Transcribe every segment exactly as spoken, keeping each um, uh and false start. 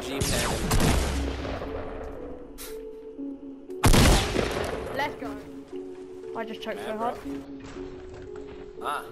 G-Pen. Let's go. I just choked so hard. Uh.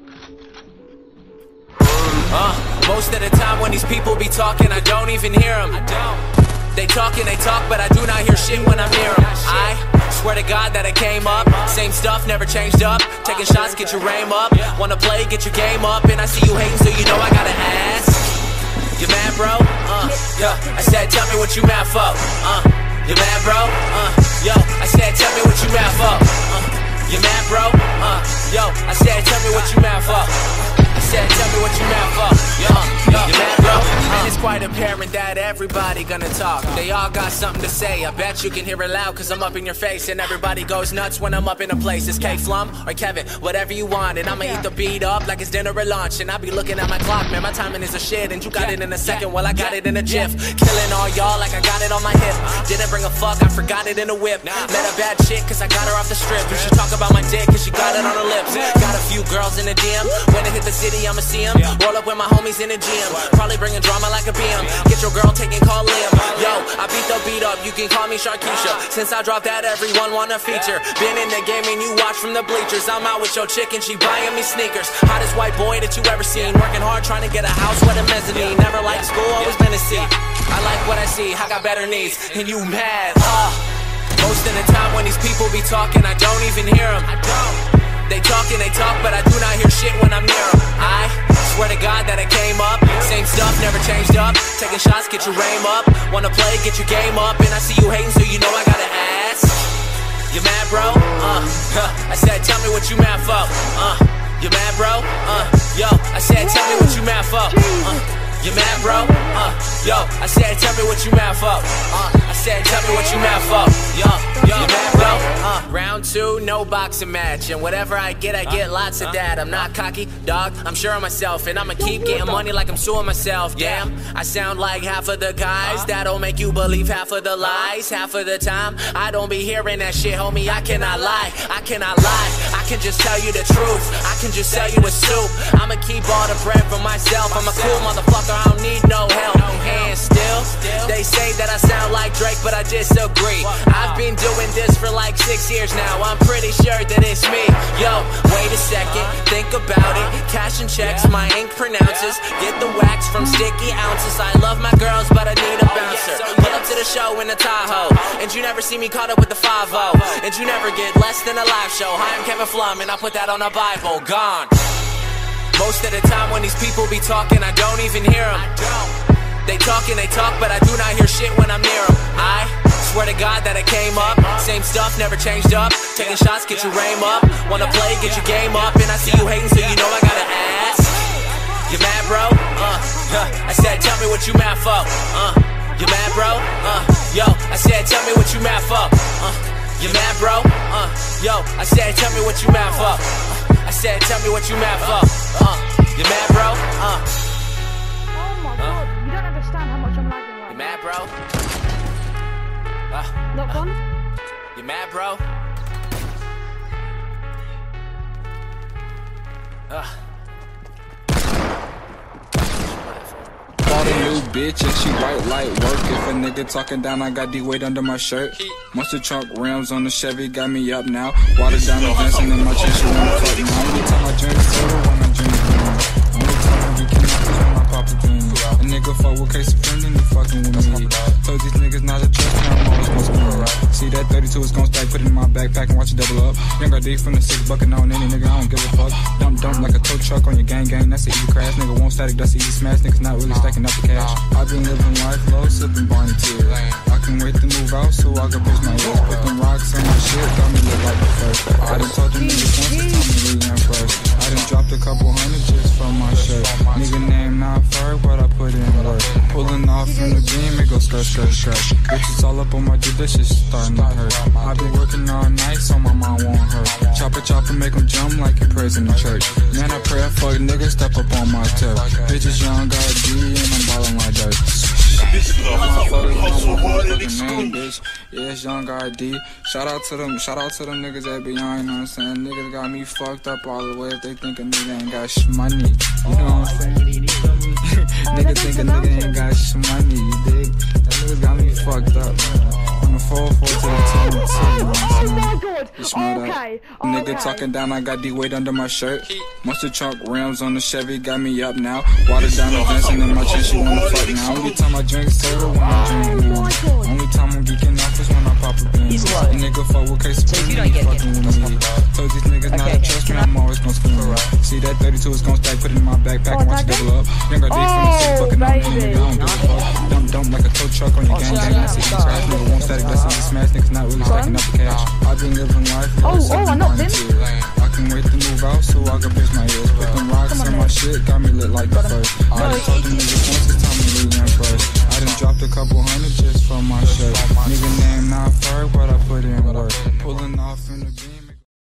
Uh, most of the time when these people be talking, I don't even hear them. I don't. They talk and they talk, but I do not hear shit when I'm near them. I swear to God that I came up. Same stuff, never changed up. Taking shots, get your aim up. Wanna play, get your game up. And I see you hating, so you know I gotta ask. You mad, bro? Uh, yeah. I said, tell me what you mad for. Uh, you mad, bro? Uh, yo. I said, tell me what you mad for. Uh, you mad, bro? Uh, yo. I said, tell me what you mad for. I said, tell me what you mad for. Yo, yo, you mad, bro? And it's quite apparent that everybody gonna talk. They all got something to say. I bet you can hear it loud, cause I'm up in your face. And everybody goes nuts when I'm up in a place. It's K-Flum or Kevin, whatever you want. And I'ma eat the beat up like it's dinner or lunch. And I be looking at my clock, man, my timing is a shit. And you got it in a second, well I got it in a jiff. Killing all y'all like I got it on my hip. Didn't bring a fuck, I forgot it in a whip. Met a bad chick cause I got her off the strip. You should talk about my dick cause she got it on her lips. Got a few girls in the D M. When I hit the city, I'ma see them. Roll up with my homies in the gym. Probably bringing drama like a B M. Get your girl taking call Liam. Yo, I beat the beat up, you can call me Sharkeisha. Since I dropped that, everyone wanna feature. Been in the game and you watch from the bleachers. I'm out with your chick and she buying me sneakers. Hottest white boy that you ever seen. Working hard trying to get a house with a mezzanine. Never liked school, always been a C. I like what I see, I got better needs. And you mad, uh most of the time when these people be talking, I don't even hear them. I don't. They talk and they talk, but I do not hear shit when I'm near them. I swear to God that I came up. Same stuff, never changed up. Taking shots, get your aim up. Wanna play, get your game up. And I see you hating, so you know I gotta ask. You mad, bro? Uh, huh. I said, tell me what you mad for. Uh, you mad, bro? Uh, yo. I said, tell me what you mad for. Uh, you mad, bro? Uh, yo. I said, tell me what you mad for. Uh, I said, tell me what you mad for. Yo, yo, you mad, bro? Uh, round two, no boxing match. And whatever I get, I get lots of that. I'm not cocky, dog, I'm sure of myself. And I'ma keep getting money like I'm suing myself. Damn, I sound like half of the guys. That'll make you believe half of the lies. Half of the time, I don't be hearing that shit, homie. I cannot lie, I cannot lie. I can just tell you the truth, I can just sell you a soup. I'ma keep all the bread for myself. I'm a cool motherfucker, I don't need no help. And still, they say that I sound like Drake, but I disagree. I've been doing this for like six years now. I'm pretty sure that it's me. Yo, wait a second, think about it. Cash and checks, my ink pronounces. Get the wax from sticky ounces. I love my girls, but I need a bouncer. Pull up to the show in the Tahoe, and you never see me caught up with the five oh. And you never get less than a live show. Hi, I'm Kevin Flum, and I put that on the Bible. Gone. Most of the time when these people be talking, I don't even hear them. They talk and they talk, but I do not hear shit when I'm near them. I swear to God that I came up. Same stuff, never changed up. Taking shots, get your aim up. Wanna play, get your game up. And I see you hating, so you know I gotta ask. You mad, bro? Uh, huh. I said, tell me what you mad for. Uh, you mad, bro? Uh, yo. I said, tell me what you mad for. Uh, you mad, bro? Uh, yo. I said, tell me what you mad for. Uh, I said, tell me what you mad for. Uh, you mad, bro? Uh. Oh my god, you don't understand how much I'm lagging right now. You mad, bro? Uh, Look uh, on. you mad, bro? Uh. Bought a new bitch and she white light work. If a nigga talking down, I got D-weight under my shirt. Monster truck rims on the Chevy got me up now. Water down the dancing in my chest, she wanna fuck now. Only time I drink soda when I drink green. Only time you cannot touch when my papa drink. A nigga fuck with K Supreme, then he fucking with me. Told these niggas not to trust, now I'm always gonna screw. See that thirty-two is gon' stack, put it in my backpack and watch it double up. Young got D from the six bucket on any nigga, I don't give a fuck. Dump dump like a tow truck on your gang gang, that's an easy crash. Nigga won't static, that's an easy smash. Niggas not really stacking up the cash. I've been living life low, sipping Barney tears. I can wait to move out so I can push my ears. Put them rocks on my shit, got me look like the first. I done told them niggas once to tell me really am first. I done dropped a couple hundred just from my shirt. Nigga name not Ferg, but I put in work. Pulling off in the beam, it go skirt, skirt, skirt. Bitches all up on my dick, that shit's starting to hurt. I been working all night so my mom won't hurt. Chopper, chopper, make them jump like you praise in the church. Man, I pray I fuck niggas, step up on my turf. Bitches young, got a D, and I'm ballin' like dirt. This is a hustle, hustle hard and name, exclusive. bitch. Yeah, it's Young R D. Shout out to them, shout out to them niggas that be on, you know what I'm saying? Niggas got me fucked up all the way if they think a nigga ain't got shmoney. You know what I'm saying? Niggas think a nigga ain't got shmoney, you dig? That niggas got me fucked up, man. On the four four to the two two, Oh my god! you smell that? Okay, Nigga okay. talking down, I got D-weight under my shirt. Mustard chalk rims on the Chevy got me up now. Water down the dancing in my chest, she wanna fuck now. Only time I drink soda when I drink Oh my now. god. Only time I'm geeking off is when I pop a bean. He's A low. nigga fuck with case So if you don't get it, fucking with me. Told these niggas not to Okay, trust me, can I- I'm always gon' scream. See that thirty-two is gon' stack, put it in my backpack Oh, and watch it that double up. Young R D from the city, Oh, fucking on me, baby. nigga, I don't give a fuck. Dump dump like a tow truck on your Oh, gang, shit, gang, I I'm see sorry. trash, nigga won't static, that's easy smash, niggas not really stacking up the cash. I've been living life, Oh, oh, I knocked him. I can wait to move out so I can fix my ears. Put them rocks in my shit, got me lit like the first. I already told them niggas